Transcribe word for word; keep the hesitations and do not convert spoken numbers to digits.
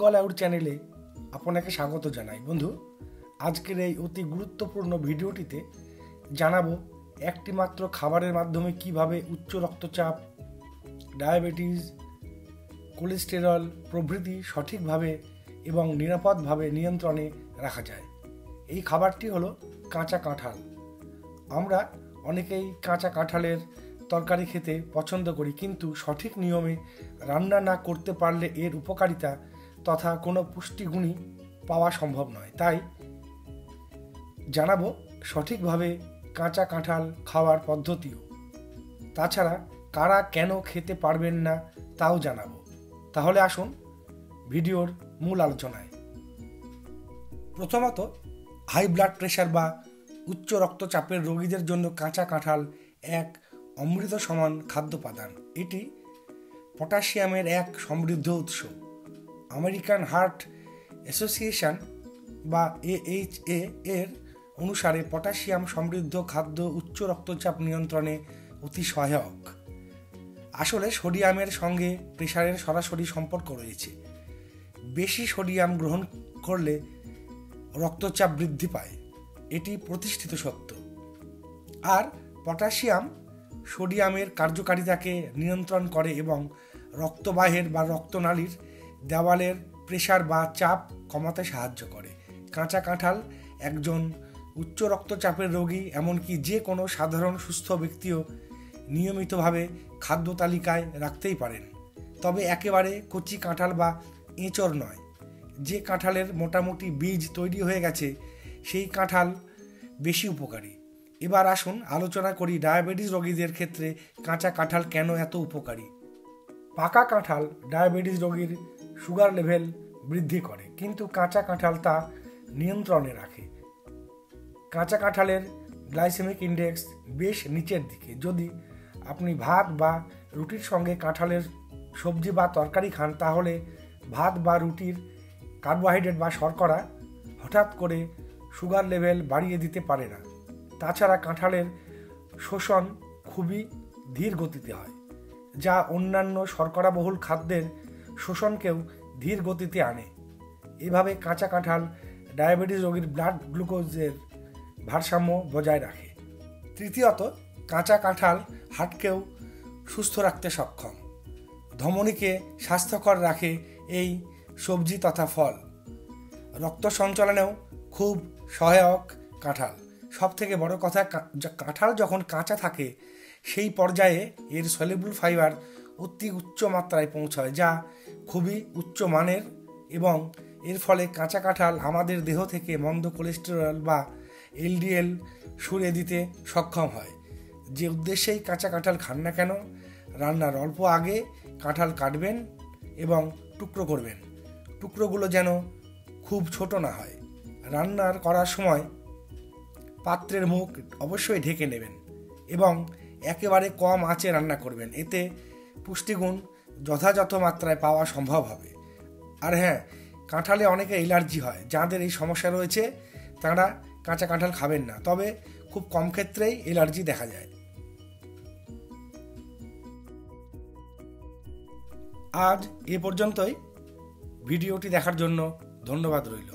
বেঙ্গল আয়ুর চ্যানেলে আপনাকে স্বাগত জানাই। বন্ধু, আজকের এই অতি গুরুত্বপূর্ণ ভিডিওটিতে জানাবো একটি মাত্র খাবারের মাধ্যমে কিভাবে উচ্চ রক্তচাপ, ডায়াবেটিস, কোলেস্টেরল প্রভৃতি সঠিকভাবে এবং নিরাপদভাবে নিয়ন্ত্রণে রাখা যায়। এই খাবারটি হলো কাঁচা কাঁঠাল। আমরা অনেকেই কাঁচা কাঁঠালের তরকারি খেতে পছন্দ করি, কিন্তু সঠিক নিয়মে রান্না না করতে পারলে এর উপকারিতা তথা কোনো পুষ্টিগুণই পাওয়া সম্ভব নয়। তাই জানাবো সঠিকভাবে কাঁচা কাঁঠাল খাওয়ার পদ্ধতিও। তাছাড়া কারা কেন খেতে পারবেন না তাও জানাবো। তাহলে আসুন ভিডিওর মূল আলোচনায়। প্রথমত, হাই ব্লাড প্রেশার বা উচ্চ রক্তচাপের রোগীদের জন্য কাঁচা কাঁঠাল এক অমৃত সমান খাদ্যোপাদান। এটি পটাশিয়ামের এক সমৃদ্ধ উৎস। আমেরিকান হার্ট অ্যাসোসিয়েশন বা এ এইচ এ এর অনুসারে পটাশিয়াম সমৃদ্ধ খাদ্য উচ্চ রক্তচাপ নিয়ন্ত্রণে অতি সহায়ক। আসলে সোডিয়ামের সঙ্গে প্রেশারের সরাসরি সম্পর্ক রয়েছে। বেশি সোডিয়াম গ্রহণ করলে রক্তচাপ বৃদ্ধি পায়, এটি প্রতিষ্ঠিত সত্য। আর পটাশিয়াম সোডিয়ামের কার্যকারিতাকে নিয়ন্ত্রণ করে এবং রক্তবাহের বা রক্তনালীর দেওয়ালের প্রেশার বা চাপ কমাতে সাহায্য করে। কাঁচা কাঁঠাল একজন উচ্চ রক্তচাপের রোগী, এমনকি যে কোনো সাধারণ সুস্থ ব্যক্তিও নিয়মিতভাবে খাদ্য তালিকায় রাখতেই পারেন। তবে একেবারে কচি কাঁঠাল বা এঁচড় নয়। যে কাঁঠালের মোটামুটি বীজ তৈরি হয়ে গেছে সেই কাঁঠাল বেশি উপকারী। এবার আসুন আলোচনা করি ডায়াবেটিস রোগীদের ক্ষেত্রে কাঁচা কাঁঠাল কেন এত উপকারী। পাকা কাঁঠাল ডায়াবেটিস রোগীর সুগার লেভেল বৃদ্ধি করে, কিন্তু কাঁচা কাঁঠাল তা নিয়ন্ত্রণে রাখে। কাঁচা কাঁঠালের গ্লাইসেমিক ইন্ডেক্স বেশ নিচের দিকে। যদি আপনি ভাত বা রুটির সঙ্গে কাঁঠালের সবজি বা তরকারি খান, তাহলে ভাত বা রুটির কার্বোহাইড্রেট বা শর্করা হঠাৎ করে সুগার লেভেল বাড়িয়ে দিতে পারে না। তাছাড়া কাঁঠালের শোষণ খুবই ধীর গতিতে হয়, যা অন্যান্য শর্করাবহুল খাদ্যের শোষণকেও ধীর গতিতে আনে। এভাবে কাঁচা কাঁঠাল ডায়াবেটিস রোগীর ব্লাড গ্লুকোজের ভারসাম্য বজায় রাখে। তৃতীয়ত, কাঁচা কাঁঠাল হার্টকেও সুস্থ রাখতে সক্ষম। ধমনীকে স্বাস্থ্যকর রাখে এই সবজি তথা ফল। রক্ত সঞ্চালনেও খুব সহায়ক কাঁঠাল। সব থেকে বড় কথা, কাঁঠাল যখন কাঁচা থাকে সেই পর্যায়ে এর সলিউবল ফাইবার অতি উচ্চ মাত্রায় পৌঁছায়, যা খুবই উচ্চ মানের, এবং এর ফলে কাঁচা কাঁঠাল আমাদের দেহ থেকে মন্দ কোলেস্টেরল বা এল ডি এল সরিয়ে দিতে সক্ষম হয়। যে উদ্দেশ্যেই কাঁচা কাঁঠাল খান না কেন, রান্নার অল্প আগে কাঁঠাল কাটবেন এবং টুকরো করবেন। টুকরোগুলো যেন খুব ছোট না হয়। রান্নার করার সময় পাত্রের মুখ অবশ্যই ঢেকে নেবেন এবং একেবারে কম আঁচে রান্না করবেন। এতে পুষ্টিগুণ যথাযথ মাত্রায় পাওয়া সম্ভব হবে। আর হ্যাঁ, কাঁঠালে অনেকে অ্যালার্জি হয়। যাদের এই সমস্যা রয়েছে তারা কাঁচা কাঁঠাল খাবেন না, তবে খুব কম ক্ষেত্রেই অ্যালার্জি দেখা যায়। আজ এ পর্যন্তই। ভিডিওটি দেখার জন্য ধন্যবাদ রইল।